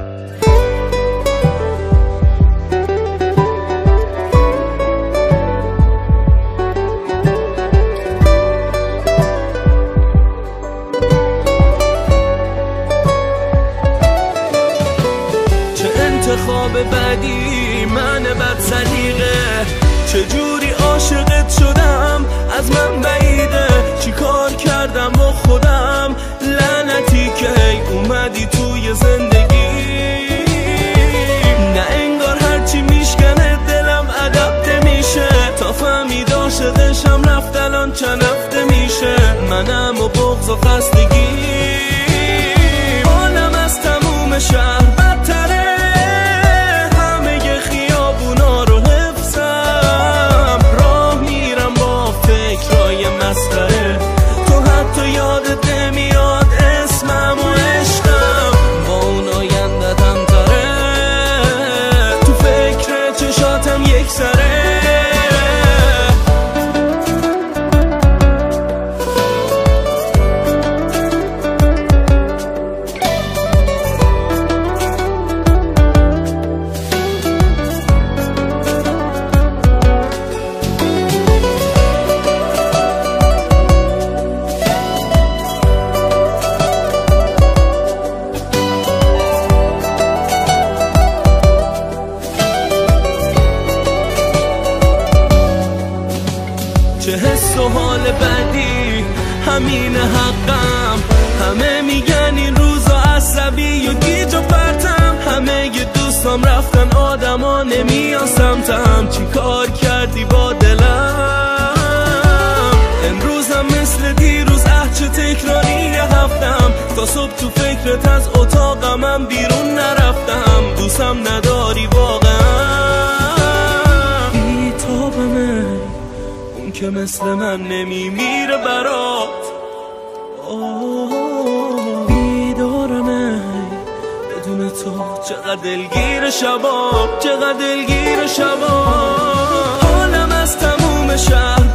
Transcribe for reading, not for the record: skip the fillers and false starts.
انتخاب بعدی من بد سلیقه، چجوری عاشقت شدم از من بعیده. چی کار کردم با خودم لعنتی که هی اومدی توی زندگی. نه انگار هرچی میشکنه دلم ادب میشه، تا فهمید عاشقشم رفت الان چند هفته میشه. منم و بغض و خستگی حالم از تموم شهر بدتره. تو حتی یادت نمیاد اسمم و عشقم، با اون آیندتم تره. تو فکر چشاتم یک سره. چه حس و حال بعدی همین حقم. همه میگن این روزا عصبی و گیج و پرتم. همه ی دوستام رفتن آدما نمیان سمتم. چی کار کردی با دلم؟ امروزم مثل دیروز چه تکراری هفتم. تا صبح تو فکرت از اتاقم بیرون نرفتم. دوستم نداری واقعا، بی‌تابمه که مثل من نمیمیره برات. بیدارمه بدون تو چقدر دلگیر شبا، چقدر دلگیر شبا. حالم از تموم شهر